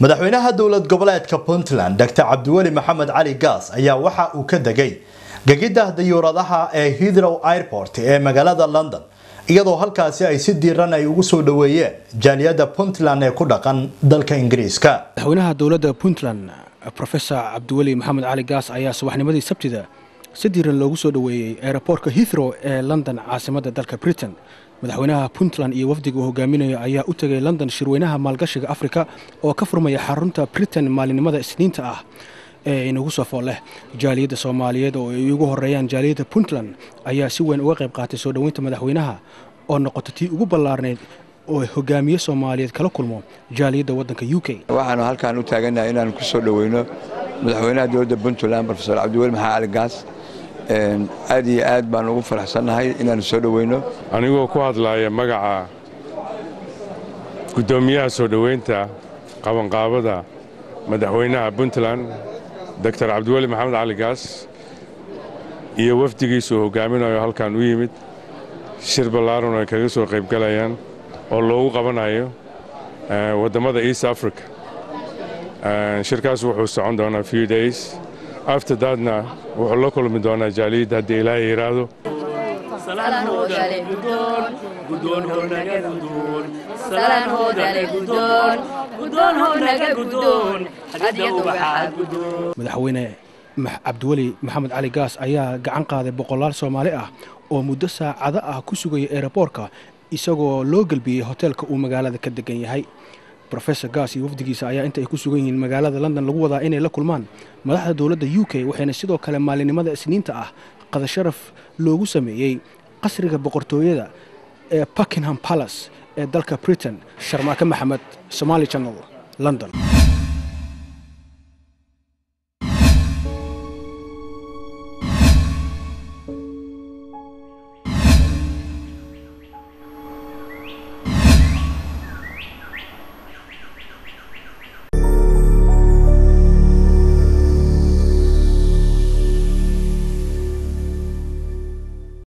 madaxweynaha dowlad goboleedka Puntland Dr. Cabdiweli Maxamed Cali Gaas ayaa waxa uu ka degay gegida diyuuradaha ee Heathrow Airport ee magaalada London iyadoo halkaasi ay si diiran ay ugu soo dhaweeyeen jaaliyada Puntland ee ku dhaqan dalka Ingiriiska. madaxweynaha dowladda Puntland Professor Cabdiweli Maxamed Cali Gaas ayaa subaxnimadii Sabtida si diiran loogu soo dhaweeyay airportka Heathrow ee London caasimadda dalka Britain. madaxweynaha Puntland iyo wafdiga uu hogaaminayo ayaa u tagay London shirweynaha maalgashiga Afrika oo ka furmaya xarunta Britain maalinimada Isniinta ah ee inagu soo fooleh jaaliyada Soomaaliyeed oo ay ugu horeeyaan jaaliyada Puntland ayaa si weyn uga qayb qaatay soo dhaweynta madaxweynaha oo noqotay tii ugu ballaarneed oo hogaamiye Soomaaliyeed kala kulmo jaaliyada wadanka UK. waxaan halkaan u taaganahay inaan ku soo dhaweyno madaxweynaha dowladda Puntland Professor Cabdiweli Maxamed Cali Gaas aad iyo aad baan ugu faraxsanahay inaan soo dhaweyno anigoo ku hadlaaya magaca gudoomiyaha soo dhaweynta qabanqaabada madaxweynaha Puntland Dr. Cabdiweli Maxamed Cali Gaas iyo wafdigiisa hogaaminayo halkaan u yimid shir ballaaran oo kaga soo qayb galayaan oo loogu qabanayo wadamada East Africa. shirkaas wuxuu socon doonaa few days. after that wuxuu la kulmi doonaa jaaliyada haddii Ilaahay yiraahdo. madaxweyne Cabdiweli Maxamed Cali Gaas ayaa gacan qaaday boqolaal Soomaali ah oo muddo saacado ah ku sugay airportka isagoo loo galbiyay hotelka uu magaalada ka degan yahay. Professor Gaas iyo wafdigiisa ayaa inta ay ku sugan yihiin magaalada London lagu wadaa inay la kulmaan madaxda dowladda UK waxayna sidoo kale maalinimada Isniinta ah qada sharaf loogu sameeyay qasriga boqortooyada ee Buckingham Palace ee dalka Britain. Sharmaake Maxamed, Somali Channel, London.